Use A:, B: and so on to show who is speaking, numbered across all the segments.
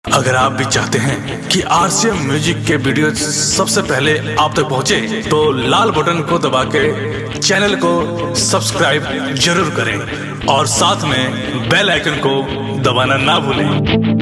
A: अगर आप भी चाहते हैं कि आरसीएम म्यूजिक के वीडियो सबसे पहले आप तक पहुंचे, तो लाल बटन को दबा के चैनल को सब्सक्राइब जरूर करें और साथ में बेल आइकन को दबाना ना भूलें।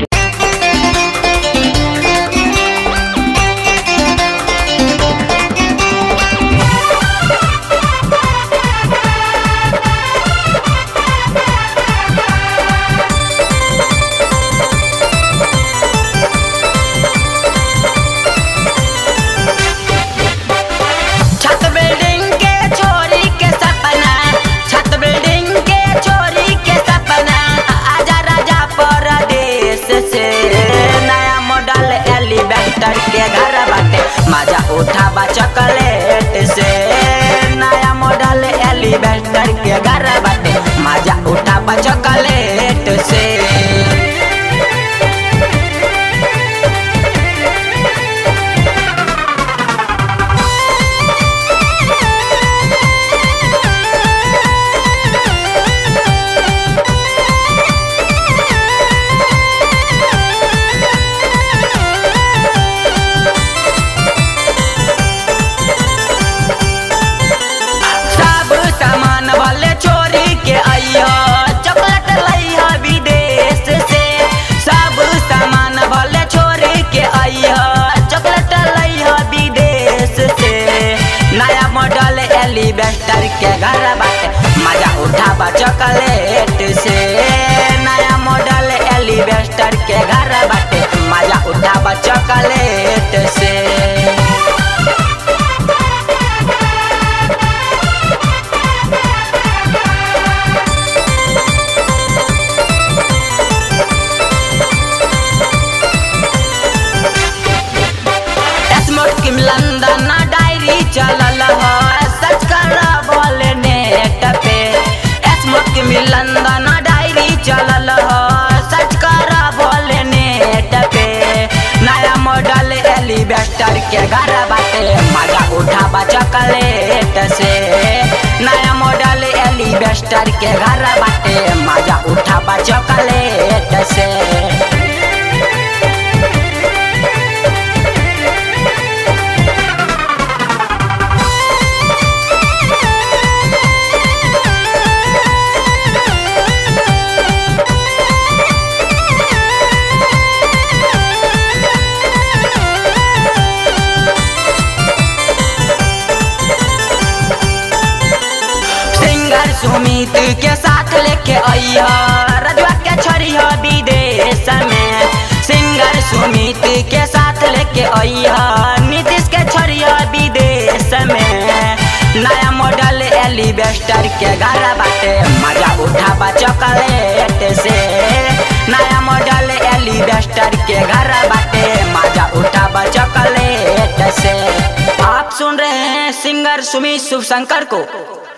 B: के घर बाटे मजा उठाबा चॉकलेट से, नया मॉडल एलिवेटर के घर बाटे मजा उठाबा चॉकलेट से। एलिवेटर के घर बाटे मजा उठाबा चॉकलेट से, नया मॉडल एलिवेटर के घर बाटे मजा उठाबा चॉकलेट से। लंदन डायरी चलल सच कर बोले नेट पे, लंदन डायरी चलल सच कर बोले नेट पे। नया मॉडल एलिवेटर के घर बाटे मजा उठाबा चॉकलेट से, नया मॉडल एलिवेटर के घर बाटे मजा उठाबा चॉकलेट से। सुमित के साथ लेके आइया रजवा के छोड़िया विदेश में, सिंगर सुमित के साथ लेके आइया नीतीश के छोड़िया विदेश में। नया मॉडल एलिवेटर के घर बाटे मजा उठाबा चॉकलेट से, नया मॉडल एलिवेटर के घर बाटे मजा उठाबा चॉकलेट से। आप सुन रहे हैं सिंगर सुमित शुभ शंकर को।